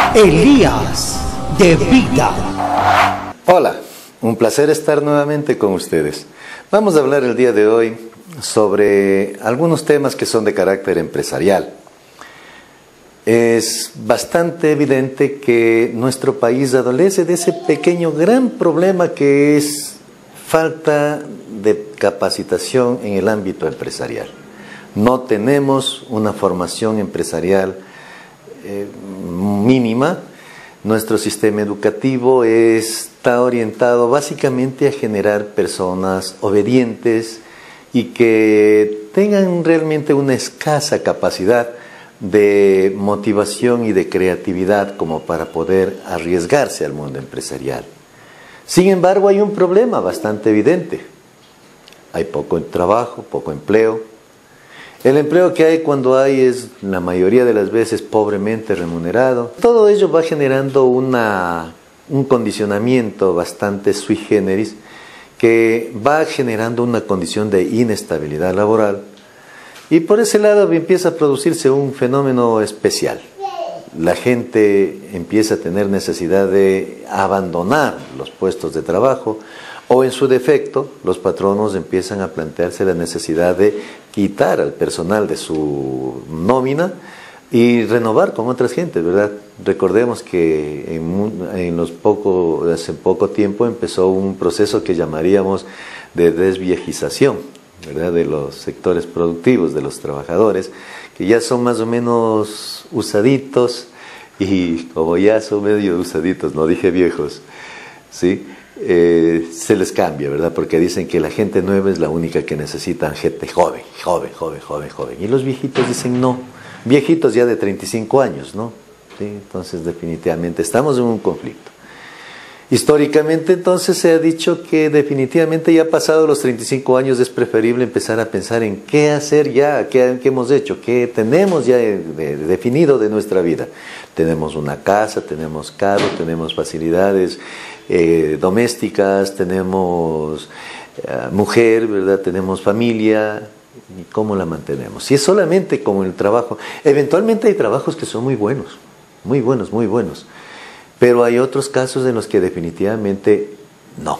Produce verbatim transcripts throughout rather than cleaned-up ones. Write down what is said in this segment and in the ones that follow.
Elías de Vida. Hola, un placer estar nuevamente con ustedes. Vamos a hablar el día de hoy sobre algunos temas que son de carácter empresarial. Es bastante evidente que nuestro país adolece de ese pequeño gran problema que es falta de capacitación en el ámbito empresarial. No tenemos una formación empresarial eh, mínima. Nuestro sistema educativo está orientado básicamente a generar personas obedientes y que tengan realmente una escasa capacidad de motivación y de creatividad como para poder arriesgarse al mundo empresarial. Sin embargo, hay un problema bastante evidente. Hay poco trabajo, poco empleo. El empleo que hay cuando hay es la mayoría de las veces pobremente remunerado. Todo ello va generando una, un condicionamiento bastante sui generis que va generando una condición de inestabilidad laboral. Y por ese lado empieza a producirse un fenómeno especial. La gente empieza a tener necesidad de abandonar los puestos de trabajo, o en su defecto, los patronos empiezan a plantearse la necesidad de quitar al personal de su nómina y renovar con otras gentes, ¿verdad? Recordemos que en, en los poco, hace poco tiempo empezó un proceso que llamaríamos de desviejización, ¿verdad? De los sectores productivos, de los trabajadores, que ya son más o menos usaditos, y como ya son medio usaditos, no dije viejos, ¿sí? Eh, se les cambia, ¿verdad? Porque dicen que la gente nueva es la única que necesitan gente joven, joven, joven, joven, joven. Y los viejitos dicen no, viejitos ya de treinta y cinco años, ¿no? ¿Sí? Entonces definitivamente estamos en un conflicto. Históricamente entonces se ha dicho que definitivamente ya pasados los treinta y cinco años es preferible empezar a pensar en qué hacer ya, qué, qué hemos hecho, qué tenemos ya de, de, definido de nuestra vida. Tenemos una casa, tenemos carro, tenemos facilidades eh, domésticas, tenemos eh, mujer, ¿verdad? Tenemos familia. ¿Y cómo la mantenemos? Si es solamente como el trabajo, eventualmente hay trabajos que son muy buenos, muy buenos, muy buenos. Pero hay otros casos en los que definitivamente no.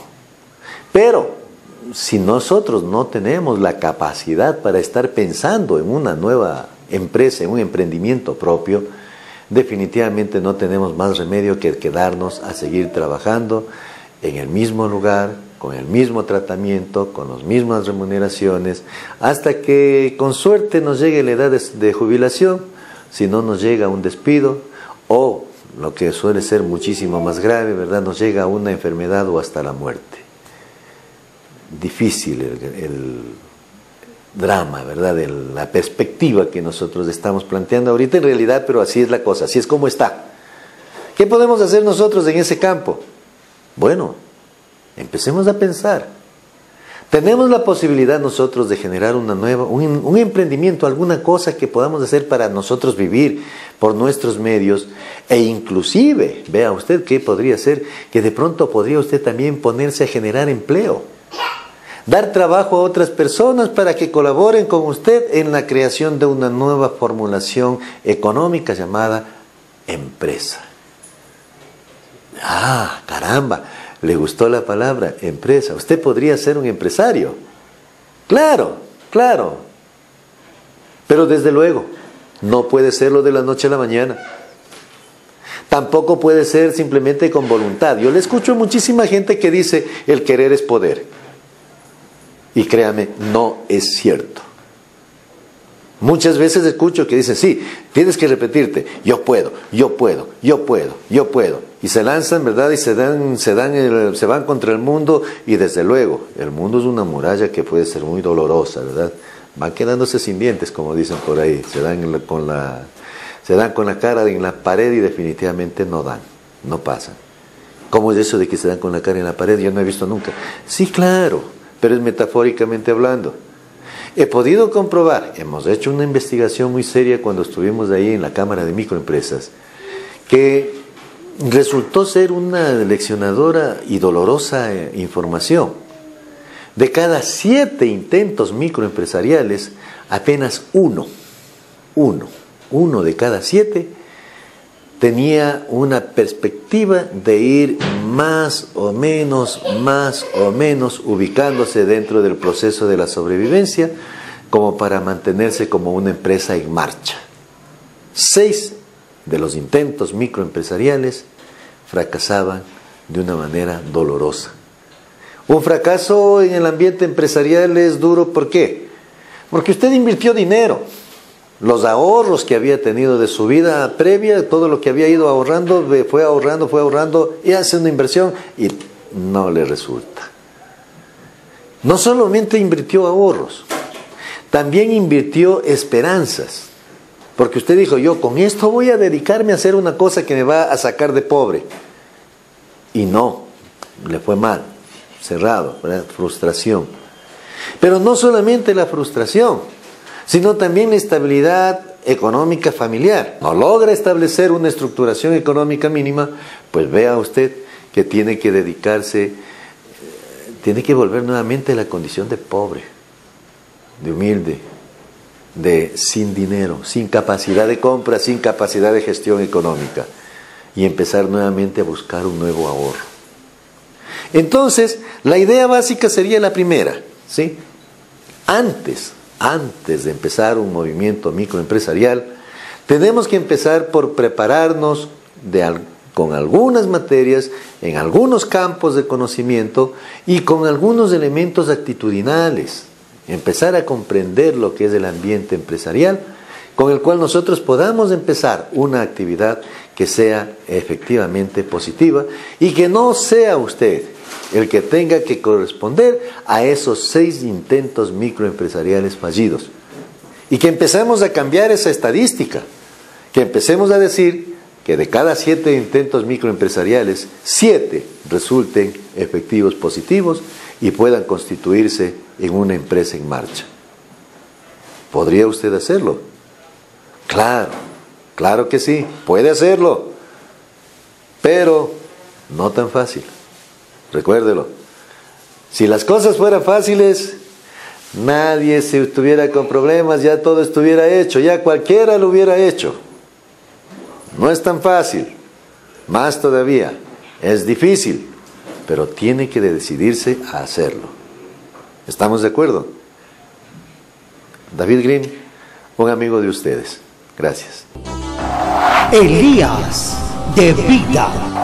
Pero si nosotros no tenemos la capacidad para estar pensando en una nueva empresa, en un emprendimiento propio, definitivamente no tenemos más remedio que quedarnos a seguir trabajando en el mismo lugar, con el mismo tratamiento, con las mismas remuneraciones, hasta que con suerte nos llegue la edad de, de jubilación, si no nos llega un despido o lo que suele ser muchísimo más grave, ¿verdad? Nos llega una enfermedad o hasta la muerte. Difícil el, el drama, ¿verdad? De la perspectiva que nosotros estamos planteando ahorita en realidad, pero así es la cosa, así es como está. ¿Qué podemos hacer nosotros en ese campo? Bueno, empecemos a pensar. Tenemos la posibilidad nosotros de generar una nueva, un, un emprendimiento, alguna cosa que podamos hacer para nosotros vivir por nuestros medios, e inclusive, vea usted qué podría ser, que de pronto podría usted también ponerse a generar empleo, dar trabajo a otras personas para que colaboren con usted en la creación de una nueva formulación económica llamada empresa. Ah, caramba, ¿le gustó la palabra empresa? Usted podría ser un empresario. Claro, claro. Pero desde luego, no puede serlo de la noche a la mañana. Tampoco puede ser simplemente con voluntad. Yo le escucho a muchísima gente que dice, el querer es poder. Y créame, no es cierto. Muchas veces escucho que dicen, sí, tienes que repetirte, yo puedo, yo puedo, yo puedo, yo puedo. Y se lanzan, ¿verdad? Y se dan, se dan el, se van contra el mundo, y desde luego, el mundo es una muralla que puede ser muy dolorosa, ¿verdad? Van quedándose sin dientes, como dicen por ahí, se dan con la, se dan con la cara en la pared y definitivamente no dan, no pasan. ¿Cómo es eso de que se dan con la cara en la pared? Yo no he visto nunca. Sí, claro, pero es metafóricamente hablando. He podido comprobar, hemos hecho una investigación muy seria cuando estuvimos ahí en la Cámara de Microempresas, que resultó ser una leccionadora y dolorosa información. De cada siete intentos microempresariales, apenas uno, uno, uno de cada siete tenía una perspectiva de ir más o menos, más o menos ubicándose dentro del proceso de la sobrevivencia como para mantenerse como una empresa en marcha. Seis de los intentos microempresariales fracasaban de una manera dolorosa. Un fracaso en el ambiente empresarial es duro, ¿por qué? Porque usted invirtió dinero, los ahorros que había tenido de su vida previa, todo lo que había ido ahorrando, fue ahorrando, fue ahorrando y hace una inversión y no le resulta. No solamente invirtió ahorros, también invirtió esperanzas. Porque usted dijo, yo con esto voy a dedicarme a hacer una cosa que me va a sacar de pobre. Y no, le fue mal, cerrado, ¿verdad? Frustración. Pero no solamente la frustración, sino también la estabilidad económica familiar. No logra establecer una estructuración económica mínima, pues vea usted que tiene que dedicarse, tiene que volver nuevamente a la condición de pobre, de humilde, de sin dinero, sin capacidad de compra, sin capacidad de gestión económica, y empezar nuevamente a buscar un nuevo ahorro. Entonces, la idea básica sería la primera, ¿sí? Antes, antes de empezar un movimiento microempresarial, tenemos que empezar por prepararnos de al, con algunas materias, en algunos campos de conocimiento y con algunos elementos actitudinales. Empezar a comprender lo que es el ambiente empresarial, con el cual nosotros podamos empezar una actividad que sea efectivamente positiva y que no sea usted el que tenga que corresponder a esos seis intentos microempresariales fallidos. Y que empecemos a cambiar esa estadística, que empecemos a decir que de cada siete intentos microempresariales, siete resulten efectivos positivos y puedan constituirse en una empresa en marcha. ¿Podría usted hacerlo? Claro, claro que sí, puede hacerlo, pero no tan fácil. Recuérdelo, si las cosas fueran fáciles, nadie se estuviera con problemas, ya todo estuviera hecho, ya cualquiera lo hubiera hecho. No es tan fácil, más todavía, es difícil, pero tiene que decidirse a hacerlo. ¿Estamos de acuerdo? David Green, un amigo de ustedes. Gracias. Elías de Vida.